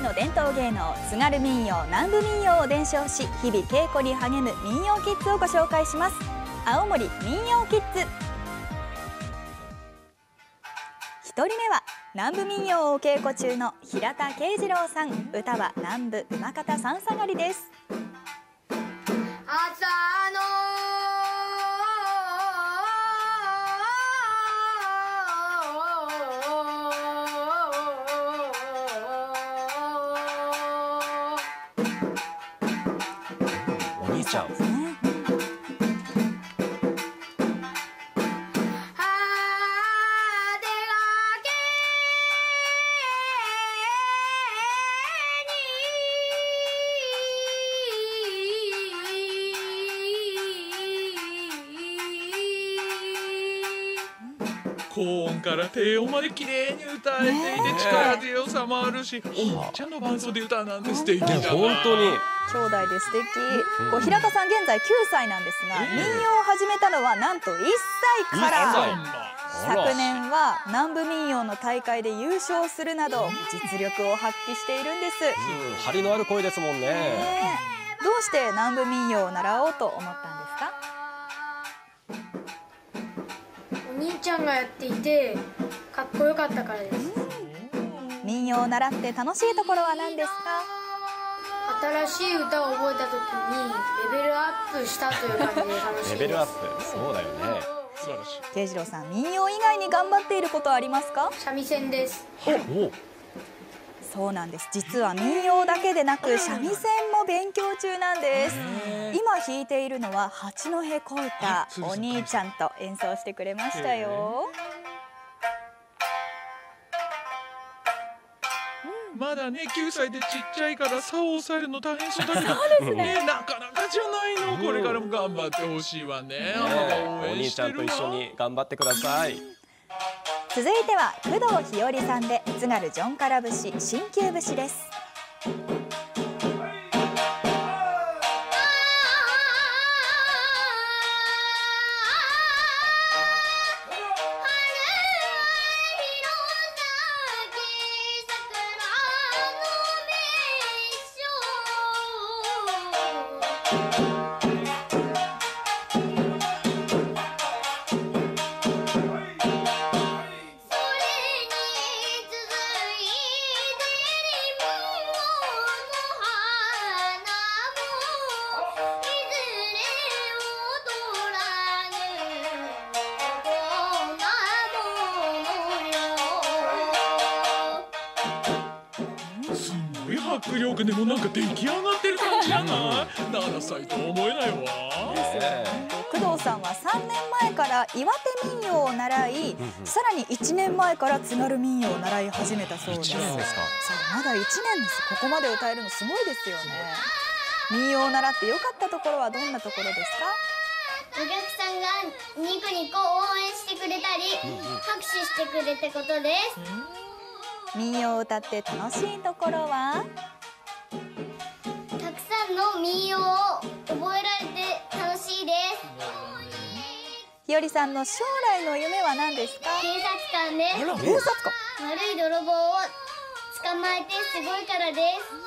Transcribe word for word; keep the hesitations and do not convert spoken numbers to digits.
の伝統芸能津軽民謡、南部民謡を伝承し、日々稽古に励む民謡キッズをご紹介します。青森民謡キッズ。一人目は南部民謡をお稽古中の平田慶次郎さん。歌は南部馬方三下がりです。 朝のお兄ちゃん。 高音から低音まで綺麗に歌えていて力強さもあるし、お兄ちゃんの伴奏で歌うなんて素敵じゃない。 本当に兄弟で素敵。こう平田さん現在きゅうさいなんですが、民謡を始めたのはなんといっさいから。昨年は南部民謡の大会で優勝するなど実力を発揮しているんです。 うん、張りのある声ですもんね。 ねえ、どうして南部民謡を習おうと思ったんですか？ お兄ちゃんがやっていてかっこよかったからです。 民謡を習って楽しいところは何ですか？ 新しい歌を覚えた時にレベルアップしたという感じで楽しいです。 レベルアップ、そうだよね。 素晴らしい。 慶次郎さん、民謡以外に頑張っていることはありますか？ 三味線です。 お、 そうなんです。実は民謡だけでなく三味線も勉強中なんです。今弾いているのは八戸小唄。お兄ちゃんと演奏してくれましたよ。 まだねきゅうさいでちっちゃいから差を抑えるの大変そうだけど、 そうですね。 ねなかなかじゃないの。これからも頑張ってほしいわね。ママが応お兄ちゃんと援してるわ。 一緒に頑張ってください。 続いては工藤日和さんで津軽ジョンカラ節新旧節です。 迫力でもなんか出来上がってる感じじゃない？ななさいとは思えないわ。 工藤さんはさんねんまえから岩手民謡を習い、さらにいちねんまえから津軽民謡を習い始めたそうです。 いちねんですか？ そう、まだいちねんです。ここまで歌えるのすごいですよね。民謡を習って良かったところはどんなところですか？ お客さんがニコニコ応援してくれたり、拍手してくれたことです。 民謡を歌って楽しいところは？ たくさんの民謡を覚えられて楽しいです。 日和さんの将来の夢は何ですか？ 警察官です。 警察官。 悪い泥棒を捕まえてすごいからです。